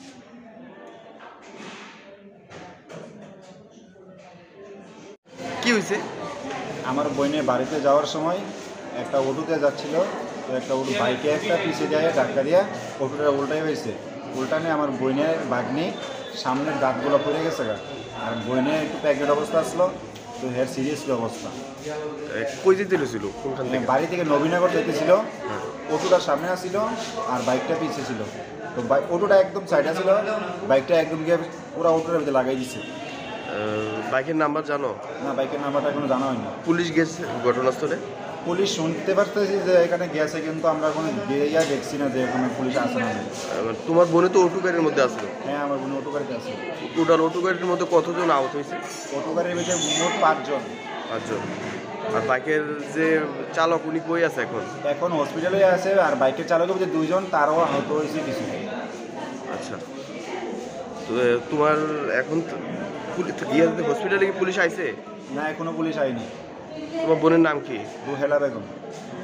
কি হয়েছে? আমার বোনের বাড়িতে যাওয়ার সময় একটা অটোতে যাচ্ছিল, তো একটা অটো বাইকে একটা পিছিয়ে যায় ধাক্কা দিয়ে অটোটা উল্টাই হয়েছে। উল্টানে আমার বোনের বাগনি সামনের দাঁতগুলো পড়ে গেছে গা, আর বোনের একটু প্যাকেট অবস্থা আসলো, তো হের সিরিয়াসলি অবস্থা। কই যেতে ছিল? কোনখান থেকে? বাড়ি থেকে নবীনগর যেতেছিল, অটোটা সামনে আসছিল আর বাইকটা পিছিয়ে ছিল। তো অটোটা একদম সাইডে ছিল, বাইকটা একদম গিয়ে পুরো অটোটার ভিতরে লাগাই দিচ্ছে। বাইকের নাম্বার জানো? না, বাইকের নাম্বারটা এখনো জানা হয়নি। পুলিশ গেছে ঘটনাস্থলে? পুলিশ শুনতে পারতেছি যে এখানে গেছে, কিন্তু আমরা কোনো গিয়ে দেখছি না যে এখানে পুলিশ আসে না। তোমার বোনে তো অটো গাড়ির মধ্যে আসলো? হ্যাঁ, আমার বোন অটো গাড়িতে আছে। টোটাল অটো গাড়ির মধ্যে কতজন আহত হয়েছে? অটো গাড়ির ভিতরে মোট 5 জন। 5 জন। আর বাইকের যে চালক উনি কই আছে এখন? এখন হসপিটালে আছে। আর বাইকের চালকের ভিতরে 2 জন, তারও আহত হয়েছে কিছু। আচ্ছা, তো তোমার এখন হসপিটালে কি পুলিশ আইছে? না, এখনো পুলিশ আইনি। তোমার বোনের নাম কি? রুহেলা বেগম।